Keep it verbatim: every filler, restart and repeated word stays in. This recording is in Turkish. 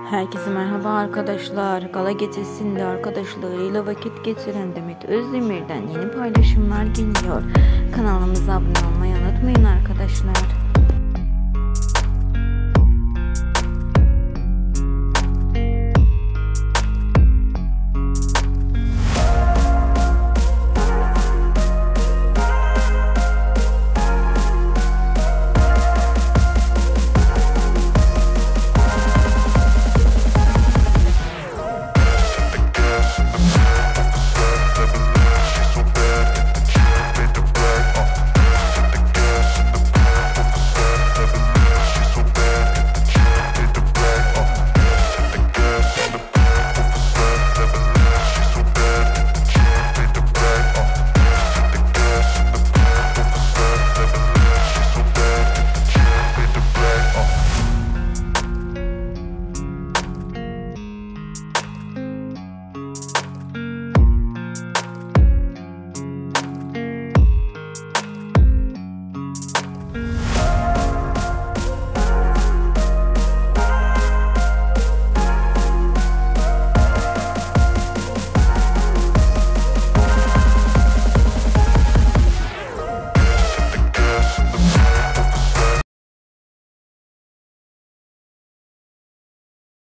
Herkese merhaba arkadaşlar. Gala gecesinde arkadaşlarıyla vakit geçiren Demet Özdemir'den yeni paylaşımlar geliyor. Kanalımıza abone olmayı unutmayın arkadaşlar.